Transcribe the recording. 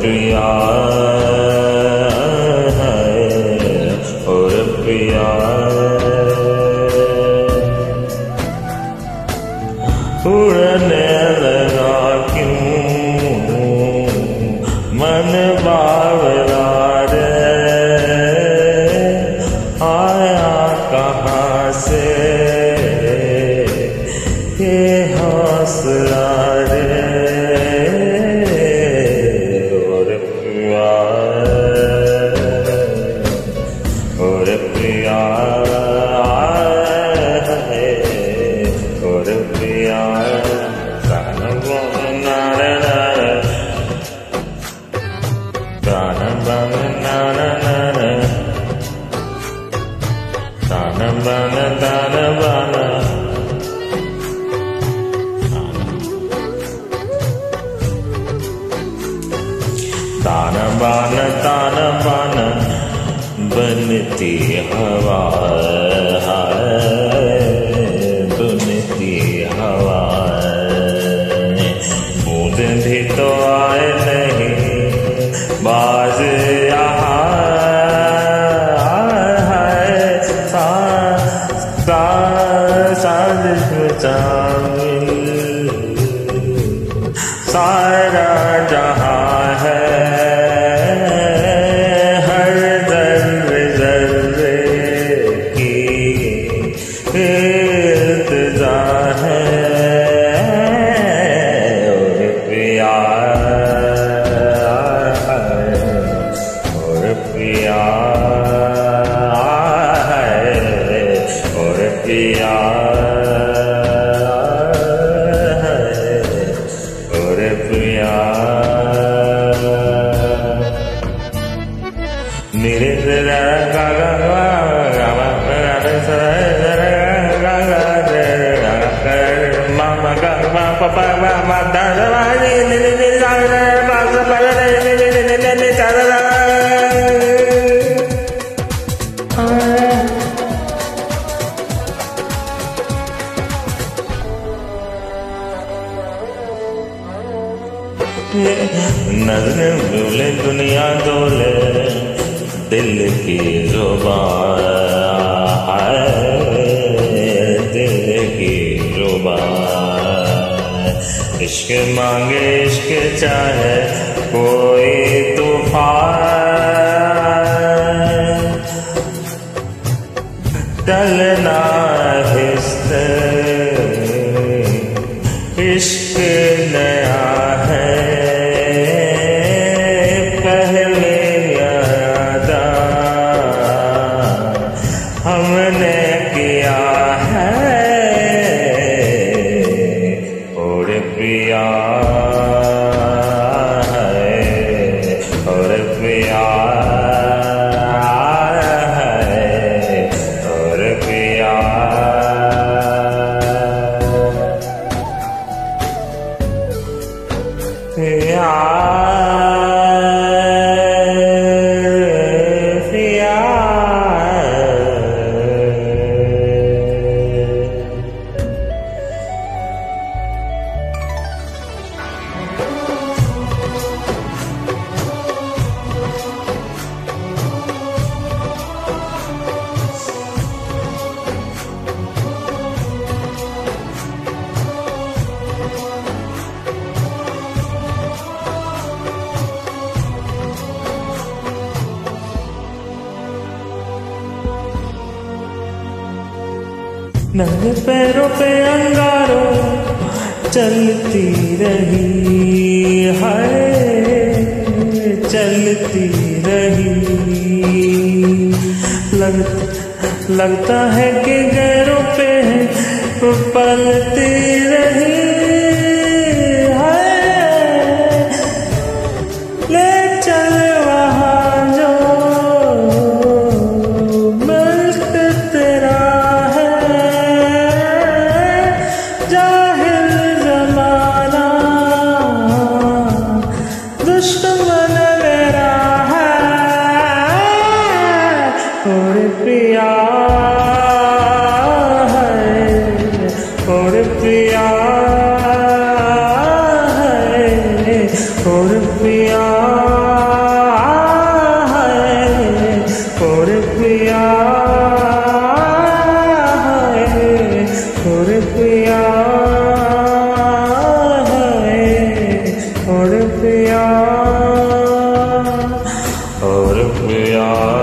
प्रिया और प्रिया उड़ने लगा क्यों मन बावरा रे, आया कहाँ से ये हौसला रे। और प्रिया और प्रिया और प्रिया ताना बाना बनती हवा बनती हवा, बूंद भी तो आए नहीं बाज यहाँ सारा जहाँ है, हर ज़र्रे ज़र्रे की इल्तिजा है। और प्रिया और प्रिया और प्रिया नज़रें डोले दुनिया डोले दिल की ज़ुबान दिल की ज़ुबान, इश्क मांगे इश्क चाहे कोई तूफान, चलना हिस्से इश्क नया है, पहले यादा हमने किया है। और प्रिया है और प्रिया है और प्रिया नंगे पैरों पे अंगारों चलती रही है, चलती रही, लगता है कि गैरों पे पलती रही है। ले चल वहाँ जो मुल्क तेरा है, जाहिल ज़माना दुश्मन मेरा है। और प्रिया है और प्रिया और पिया है, और पिया है, और पिया है, और पिया, और पिया।